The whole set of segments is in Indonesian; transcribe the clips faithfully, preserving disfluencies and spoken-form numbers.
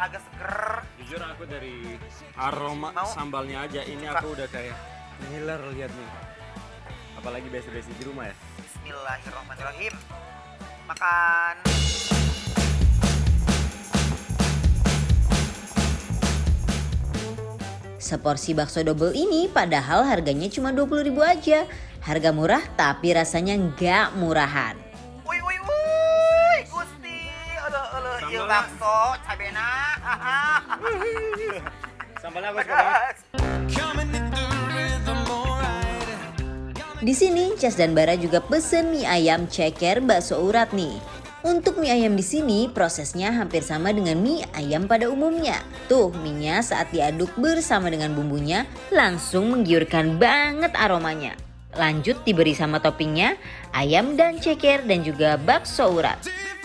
agak seger. Jujur aku dari aroma Mau? sambalnya aja ini aku udah kayak ngiler lihat nih. Apalagi besi-besi di rumah ya. Bismillahirrahmanirrahim. Makan. Seporsi bakso double ini padahal harganya cuma dua puluh ribu aja. Harga murah tapi rasanya nggak murahan. Woi woi woi, Gusti. Aduh aduh, ieu bakso cabena. Sambalnya aku suka banget. Di sini Cas dan Bara juga pesen mie ayam ceker bakso urat nih. Untuk mie ayam di sini prosesnya hampir sama dengan mie ayam pada umumnya. Tuh mie-nya saat diaduk bersama dengan bumbunya langsung menggiurkan banget aromanya. Lanjut diberi sama toppingnya ayam dan ceker dan juga bakso urat.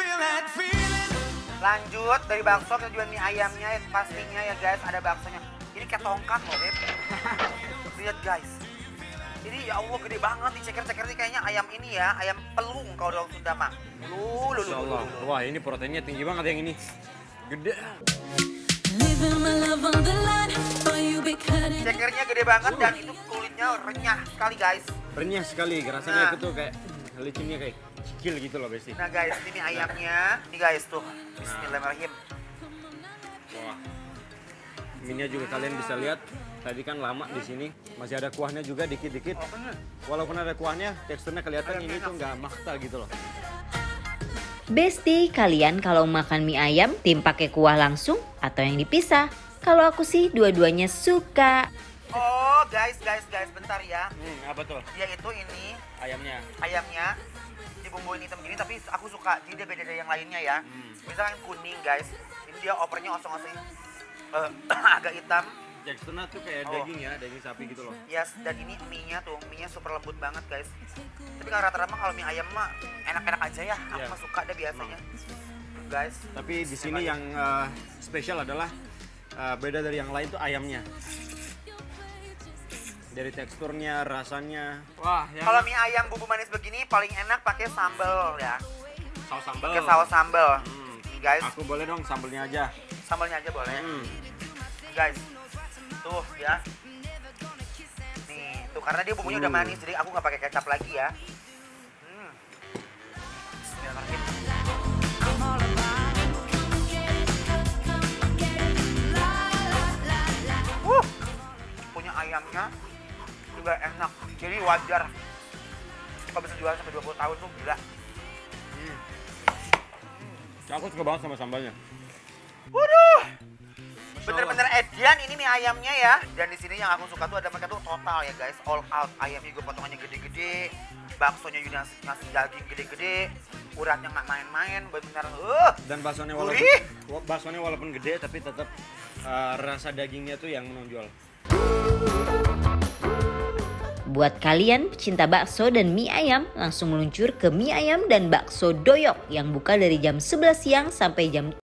Lanjut dari bakso kita juga mie ayamnya ya, pastinya ya guys ada baksonya. Ini kayak tongkat loh Beb. Lihat guys. Ini ya Allah gede banget nih ceker-ceker ini kayaknya ayam ini ya, ayam pelung kalau orang Sunda mah. Lu lu lu, lu, lu, lu. Wah ini proteinnya tinggi banget yang ini. Gede. Cekernya gede banget dan itu kulitnya renyah sekali guys. Renyah sekali, rasanya Nah. itu tuh kayak licinnya kayak kecil gitu loh Besti. Nah guys, ini ayamnya. Ini guys tuh. Bismillahirrahmanirrahim. Wah. Mie-nya juga kalian bisa lihat tadi kan lama di sini masih ada kuahnya juga dikit-dikit. Oh, bener. Walaupun ada kuahnya, teksturnya kelihatan ini tuh nggak makta gitu loh. Besti, kalian kalau makan mie ayam tim pakai kuah langsung atau yang dipisah? Kalau aku sih dua-duanya suka. Oh guys, guys, guys, bentar ya. Hmm, apa tuh? Dia itu ini Ayamnya. ayamnya dibumbuin hitam gini tapi aku suka jadi dia beda dari yang lainnya ya. Hmm. Misalkan kuning guys, ini dia opernya osong-osong eh, agak hitam. Teksturnya tuh kayak Oh. daging ya, daging sapi gitu loh. Yes, dan ini mie-nya tuh, mie-nya super lembut banget guys. Tapi kan rata-rata mah kalau mie ayam mah enak-enak aja ya. Aku Yeah. mah suka deh biasanya. Guys. Tapi di sini yang uh, spesial adalah uh, beda dari yang lain tuh ayamnya. Dari teksturnya, rasanya. Wah, yang Kalau mie ayam bumbu manis begini paling enak pakai sambal ya. saus sambal. Pakai saus sambal. Hmm. Nih guys, Aku boleh dong sambelnya aja. sambalnya aja boleh. Hmm. Nih, guys. Tuh ya. Nih, tuh karena dia bumbunya udah Uh. manis jadi aku nggak pakai kecap lagi ya. Hmm. Bismillahirrahmanirrahim. Uh, punya ayamnya juga enak. Jadi wajar kalau bisa jual sampai dua puluh tahun tuh gila. Hmm. Aku suka banget sama sambalnya. Waduh. Bener-bener edian ini mie ayamnya ya. Dan di sini yang aku suka tuh ada mereka tuh total ya guys, all out. Ayamnya juga potongannya gede-gede, baksonya juga nasi, nasi daging gede-gede, uratnya nggak main-main, bener-bener. Uh. Dan baksonya walaupun Gurih. wa- baksonya walaupun gede tapi tetap uh, rasa dagingnya tuh yang menonjol. Buat kalian pecinta bakso dan mie ayam, langsung meluncur ke mie ayam dan bakso doyok yang buka dari jam sebelas siang sampai jam